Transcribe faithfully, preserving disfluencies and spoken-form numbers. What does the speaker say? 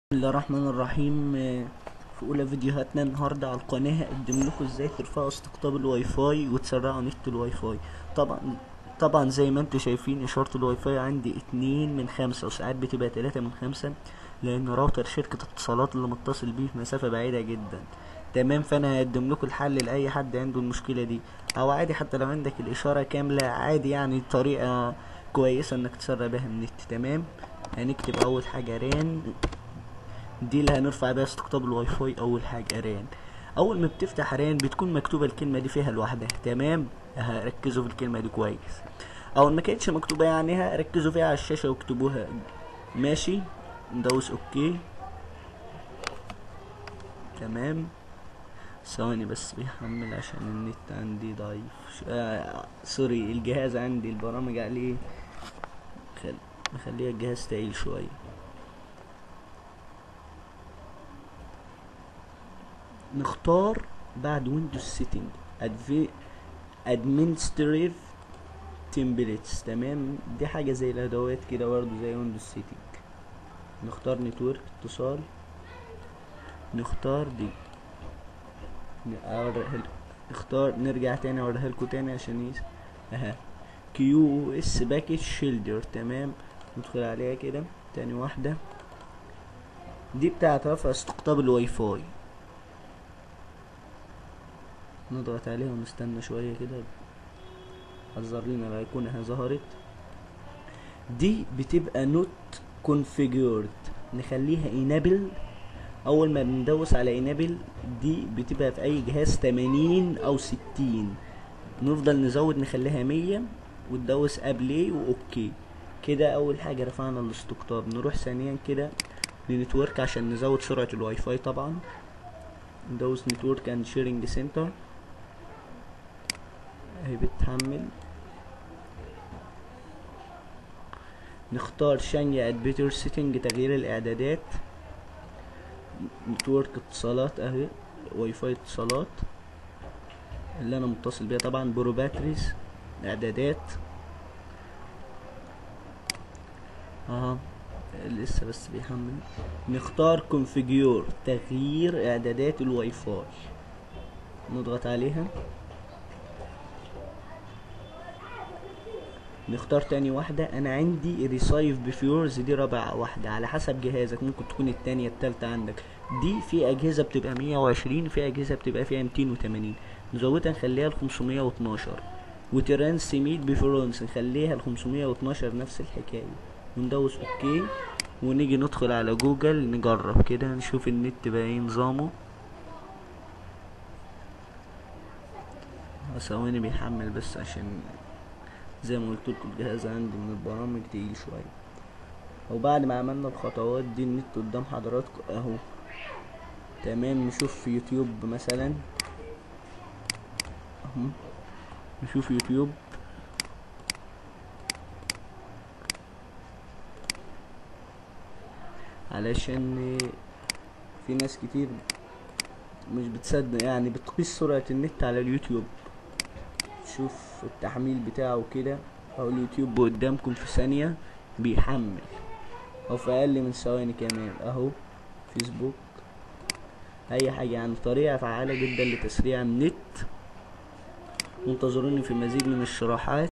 بسم الله الرحمن الرحيم. في اولى فيديوهاتنا النهارده على القناه هقدم لكم ازاي ترفعوا استقطاب الواي فاي وتسرعوا نت الواي فاي. طبعا طبعا زي ما انتم شايفين اشاره الواي فاي عندي اتنين من خمسة وساعات بتبقى تلاتة من خمسة، لان راوتر شركه اتصالات اللي متصل بيه في مسافه بعيده جدا. تمام، فانا هقدم لكم الحل لاي حد عنده المشكله دي، او عادي حتى لو عندك الاشاره كامله عادي، يعني طريقه كويسه انك تسرع بيها النت. تمام، هنكتب اول حاجه ران، دي اللي هنرفع بيها استقطاب الواي فاي. اول حاجه ران، اول ما بتفتح ران بتكون مكتوبه الكلمه دي فيها لوحدها. تمام، ركزوا في الكلمه دي كويس. او ما كانتش مكتوبه يعني ركزوا فيها على الشاشه واكتبوها. ماشي، ندوس اوكي. تمام، ثواني بس بيحمل عشان النت عندي ضعيف. آه سوري، الجهاز عندي البرامج عليه خل... مخليه الجهاز تقيل شويه. نختار بعد ويندوز سيتنج ادمنستريف تمبلتس. تمام، دي حاجه زي الادوات كده برضه زي ويندوز سيتنج. نختار نتورك اتصال، نختار دي، اوريها لكم. نختار نرجع تاني اوريها لكم تاني عشان يس اها كيو اس باكج شيلدر. تمام، ندخل عليها كده تاني واحده، دي بتاعت رفع استقطاب الواي فاي. نضغط عليها ونستنى شويه كده، حذر لنا الايقونه اهي ظهرت. دي بتبقى نوت كونفيجورد، نخليها انابل. اول ما بندوس على انابل دي بتبقى في اي جهاز تمانين او ستين، نفضل نزود نخليها مية وتدوس ابلي واوكي. كده اول حاجه رفعنا الاستقطاب. نروح ثانيا كده لنتورك عشان نزود سرعه الواي فاي. طبعا ندوس نتورك اند شيرنج سنتر اهي بتحمل. نختار شانج اد بيتر سيتنج تغيير الاعدادات. نتورك اتصالات اهي، واي فاي اتصالات اللي انا متصل بيها طبعا. برو باتريز اعدادات اها لسه بس بيحمل. نختار كونفيجور تغيير اعدادات الواي فاي، نضغط عليها. نختار تاني واحدة، انا عندي ريسايف بفيورز دي رابع واحدة، على حسب جهازك ممكن تكون التانية التالتة عندك. دي في اجهزة بتبقى مية وعشرين، في اجهزة بتبقى فيها ميتين وتمانين، نزودها نخليها لخمسمية واتناشر. وترانسميت بفرونس نخليها لخمسمية واتناشر نفس الحكاية، وندوس اوكي. ونيجي ندخل على جوجل نجرب كده نشوف النت بقى ايه نظامه. ثواني بيحمل بس عشان زي ما قلت لكم الجهاز عندي من البرامج تقيل شويه. وبعد ما عملنا الخطوات دي النت قدام حضراتكم اهو. تمام، نشوف في يوتيوب مثلا اهو، نشوف يوتيوب. علشان في ناس كتير مش بتصدق يعني بتقيس سرعة النت على اليوتيوب. شوف التحميل بتاعه كده اهو، اليوتيوب قدامكم في ثانية بيحمل، او في اقل من ثواني كمان اهو. فيسبوك اي حاجة، يعني طريقة فعالة جدا لتسريع النت. وانتظروني في مزيد من الشروحات.